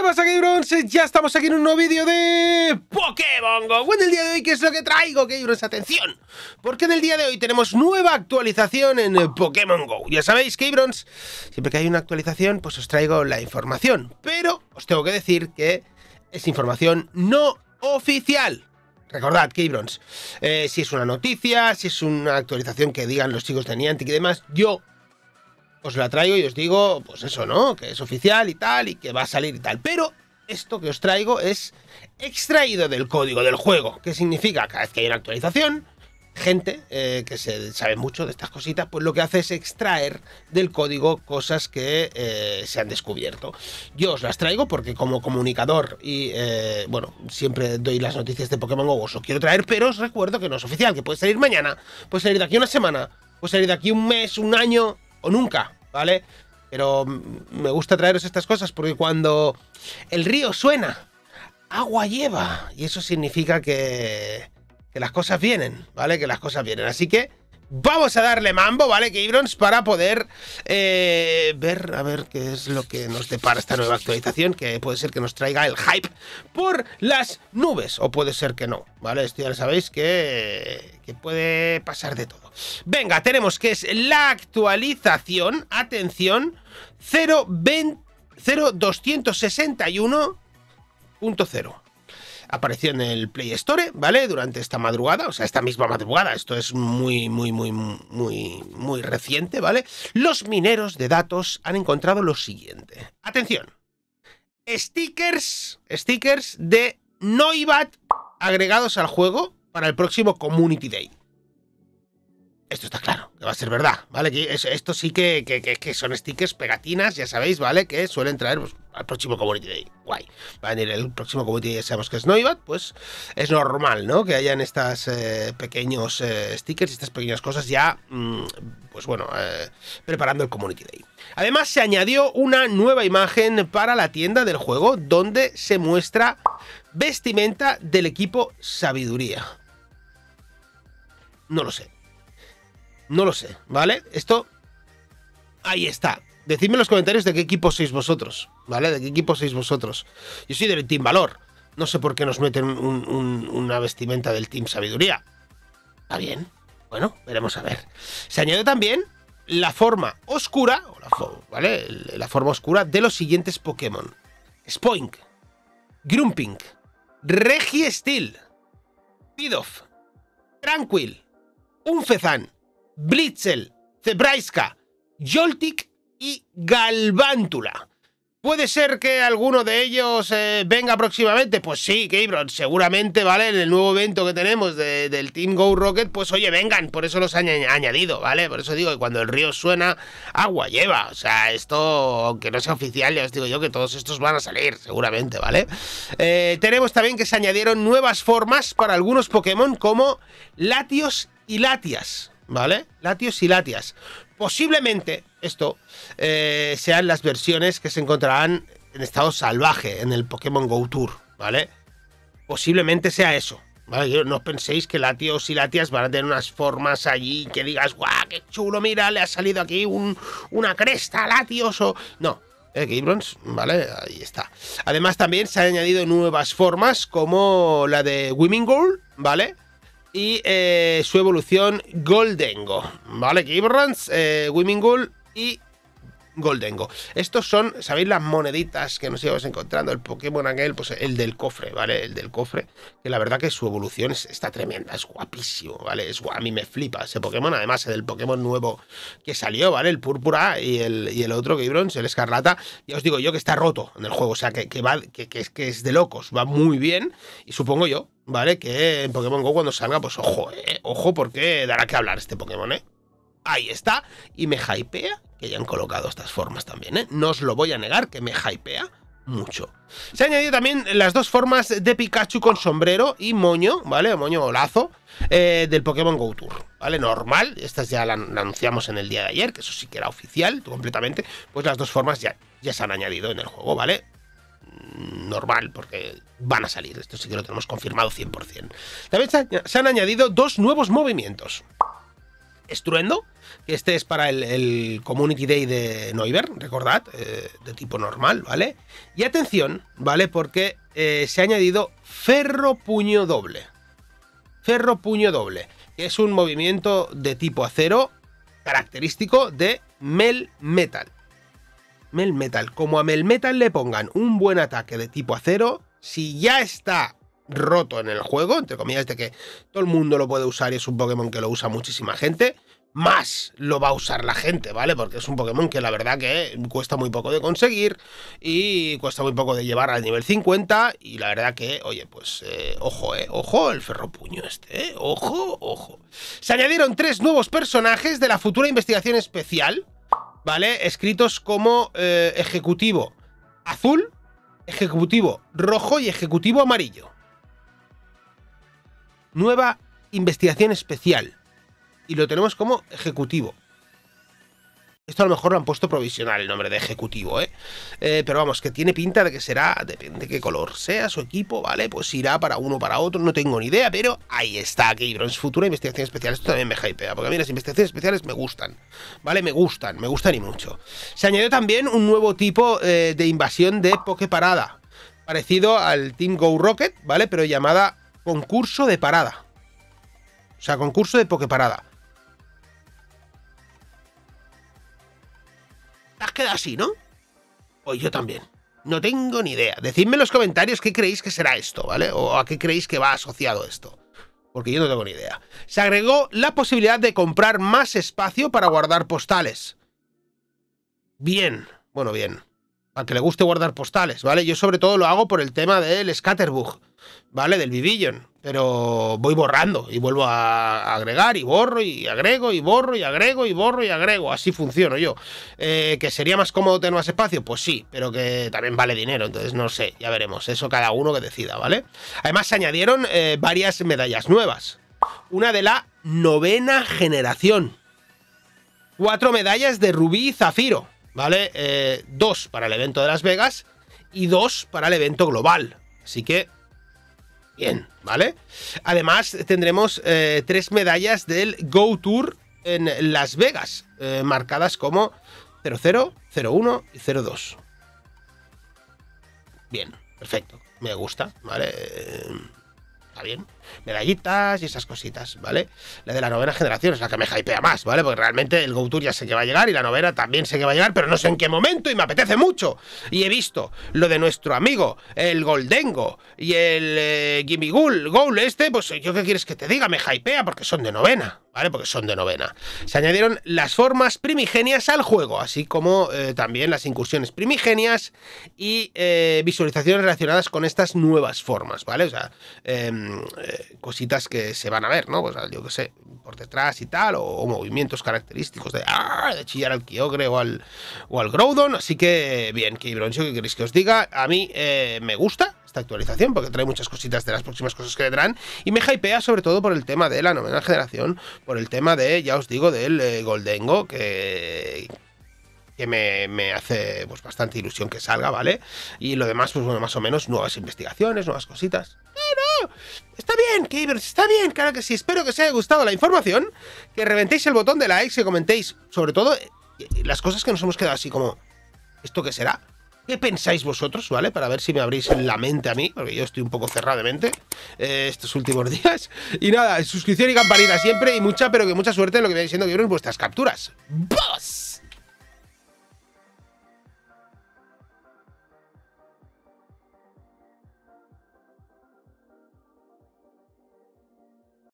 pasa, Gabrons? Ya estamos aquí en un nuevo vídeo de Pokémon GO. En el día de hoy, ¿qué es lo que traigo, Gabrons? Atención, porque en el día de hoy tenemos nueva actualización en Pokémon GO. Ya sabéis, Gabrons, siempre que hay una actualización, pues os traigo la información. Pero os tengo que decir que es información no oficial. Recordad, Gabrons, si es una noticia, si es una actualización que digan los chicos de Niantic y demás, yo os la traigo y os digo, pues eso, ¿no? Que es oficial y tal, y que va a salir y tal. Pero esto que os traigo es extraído del código del juego. ¿Qué significa? Cada vez que hay una actualización, gente que se sabe mucho de estas cositas, pues lo que hace es extraer del código cosas que se han descubierto. Yo os las traigo porque como comunicador y, bueno, siempre doy las noticias de Pokémon GO, os lo quiero traer, pero os recuerdo que no es oficial, que puede salir mañana, puede salir de aquí una semana, puede salir de aquí un mes, un año o nunca, ¿vale? Pero me gusta traeros estas cosas porque cuando el río suena, agua lleva. Y eso significa que las cosas vienen, ¿vale? Que las cosas vienen. Así que vamos a darle mambo, ¿vale, Gabrons? Para poder ver, a ver qué es lo que nos depara esta nueva actualización, que puede ser que nos traiga el hype por las nubes, o puede ser que no, ¿vale? Esto ya lo sabéis que puede pasar de todo. Venga, tenemos que es la actualización, atención, 0.261.0. Apareció en el Play Store, ¿vale? Durante esta madrugada, o sea, esta misma madrugada. Esto es muy reciente, ¿vale? Los mineros de datos han encontrado lo siguiente. Atención. Stickers de Noibat agregados al juego para el próximo Community Day. Esto está claro, que va a ser verdad, ¿vale? Esto sí que son stickers, pegatinas, ya sabéis, ¿vale? Que suelen traer pues, al próximo Community Day. Guay. Va a venir el próximo Community Day, ya sabemos que es Noibat, pues es normal, ¿no? Que hayan estos pequeños stickers y estas pequeñas cosas ya, pues bueno, preparando el Community Day. Además, se añadió una nueva imagen para la tienda del juego, donde se muestra vestimenta del equipo Sabiduría. No lo sé. No lo sé, ¿vale? Esto, ahí está. Decidme en los comentarios de qué equipo sois vosotros, ¿vale? De qué equipo sois vosotros. Yo soy del Team Valor. No sé por qué nos meten una vestimenta del Team Sabiduría. Está bien. Bueno, veremos a ver. Se añade también la forma oscura, ¿vale? La forma oscura de los siguientes Pokémon. Spoink, Grumpig, Regiesteel, Pidoof, Tranquill, Unfezant, Blitzel, Zebraiska, Joltik y Galvántula. ¿Puede ser que alguno de ellos venga próximamente? Pues sí, Gabrons, seguramente, ¿vale? En el nuevo evento que tenemos del Team Go Rocket, pues oye, vengan, por eso los han añadido, ¿vale? Por eso digo que cuando el río suena, agua lleva. O sea, esto, aunque no sea oficial, ya os digo yo que todos estos van a salir, seguramente, ¿vale? Tenemos también que se añadieron nuevas formas para algunos Pokémon como Latios y Latias. ¿Vale? Latios y Latias. Posiblemente esto sean las versiones que se encontrarán en estado salvaje en el Pokémon Go Tour, ¿vale? Posiblemente sea eso, ¿vale? No penséis que Latios y Latias van a tener unas formas allí que digas, ¡guau, qué chulo! Mira, le ha salido aquí una cresta a Latios o... No. Gabrons, ¿vale? Ahí está. Además también se han añadido nuevas formas como la de Wimmingold, ¿vale? Y su evolución Goldengo, ¿vale? Gabrons, Wimmingold y Goldengo. Estos son, ¿sabéis las moneditas que nos íbamos encontrando? El Pokémon aquel, pues el del cofre, ¿vale? El del cofre, que la verdad que su evolución está tremenda, es guapísimo, ¿vale? A mí me flipa ese Pokémon, además el Pokémon nuevo que salió, ¿vale? El Púrpura y el otro, Gabrons, el Escarlata, ya os digo yo que está roto en el juego, o sea, que es de locos, va muy bien, y supongo yo, ¿vale? Que en Pokémon GO cuando salga, pues ojo, porque dará que hablar este Pokémon, ¿eh? Ahí está, y me hypea que hayan colocado estas formas también, ¿eh? No os lo voy a negar, que me hypea mucho. Se han añadido también las dos formas de Pikachu con sombrero y moño, ¿vale? Moño o lazo del Pokémon Go Tour, ¿vale? Normal, estas ya la anunciamos en el día de ayer, que eso sí que era oficial, completamente. Pues las dos formas ya se han añadido en el juego, ¿vale? Normal, porque van a salir, esto sí que lo tenemos confirmado 100%. También se han añadido dos nuevos movimientos. Estruendo, que este es para el Community Day de Noivern, recordad, de tipo normal, ¿vale? Y atención, ¿vale? Porque se ha añadido Ferro Puño Doble. Ferro Puño Doble, que es un movimiento de tipo acero característico de Melmetal. Melmetal. Como a Melmetal le pongan un buen ataque de tipo acero, si ya está roto en el juego, entre comillas, de que todo el mundo lo puede usar y es un Pokémon que lo usa muchísima gente, más lo va a usar la gente, ¿vale? Porque es un Pokémon que la verdad que cuesta muy poco de conseguir y cuesta muy poco de llevar al nivel 50 y la verdad que, oye, pues ojo el ferropuño este, ojo. Se añadieron 3 nuevos personajes de la futura investigación especial, ¿vale? Escritos como Ejecutivo Azul, Ejecutivo Rojo y Ejecutivo Amarillo. Nueva investigación especial. Y lo tenemos como Ejecutivo. Esto a lo mejor lo han puesto provisional el nombre de Ejecutivo, ¿eh? Pero vamos, que tiene pinta de que será, depende de qué color sea su equipo, ¿vale? Pues irá para uno o para otro, no tengo ni idea, pero ahí está, Keybron, futura investigación especial. Esto también me hypea, porque a mí las investigaciones especiales me gustan, ¿vale? Me gustan y mucho. Se añadió también un nuevo tipo de invasión de Poképarada, parecido al Team Go Rocket, ¿vale? Pero llamada Concurso de Parada. O sea, concurso de Poképarada. Has quedado así, ¿no? Pues yo también. No tengo ni idea. Decidme en los comentarios qué creéis que será esto, ¿vale? O a qué creéis que va asociado esto. Porque yo no tengo ni idea. Se agregó la posibilidad de comprar más espacio para guardar postales. Bien. Bueno, bien. Al que le guste guardar postales, ¿vale? Yo sobre todo lo hago por el tema del Scatterbug, ¿vale? Del Vivillon. Pero voy borrando y vuelvo a agregar y borro y agrego y borro y agrego y borro y agrego. Así funciono yo. ¿Que sería más cómodo tener más espacio? Pues sí, pero que también vale dinero. Entonces no sé, ya veremos. Eso cada uno que decida, ¿vale? Además se añadieron varias medallas nuevas. Una de la 9ª generación. 4 medallas de rubí y zafiro, ¿vale? 2 para el evento de Las Vegas y 2 para el evento global. Así que bien, ¿vale? Además tendremos 3 medallas del Go Tour en Las Vegas, marcadas como 00, 01 y 02. Bien, perfecto, me gusta, ¿vale? Está bien, medallitas y esas cositas, ¿vale? La de la 9ª generación es la que me hypea más, ¿vale? Porque realmente el Go Tour ya sé que va a llegar y la 9ª también sé que va a llegar, pero no sé en qué momento y me apetece mucho. Y he visto lo de nuestro amigo, el Goldengo y el Gimme Goal este, pues yo qué quieres que te diga, me hypea porque son de 9ª, ¿vale? Porque son de 9ª. Se añadieron las formas primigenias al juego, así como también las incursiones primigenias y visualizaciones relacionadas con estas nuevas formas, ¿vale? O sea, cositas que se van a ver, ¿no? Pues yo qué sé, por detrás y tal, o movimientos característicos de chillar al Kyogre o al Groudon. Así que, bien, Keybroncho, ¿qué queréis que os diga? A mí me gusta esta actualización porque trae muchas cositas de las próximas cosas que vendrán y me hypea sobre todo por el tema de la 9ª generación, por el tema de, ya os digo, del Goldengo, que me hace pues bastante ilusión que salga, ¿vale? Y lo demás, pues bueno, más o menos nuevas investigaciones, nuevas cositas. ¡No! Está bien, Keybers, está bien, claro que sí. Espero que os haya gustado la información, que reventéis el botón de likes, que comentéis, sobre todo, las cosas que nos hemos quedado así como, ¿esto qué será? ¿Qué pensáis vosotros, ¿vale? Para ver si me abrís la mente a mí, porque yo estoy un poco cerrado de mente estos últimos días. Y nada, suscripción y campanita siempre y mucha, pero que mucha suerte en lo que viene siendo que vuestras capturas. ¡Boss!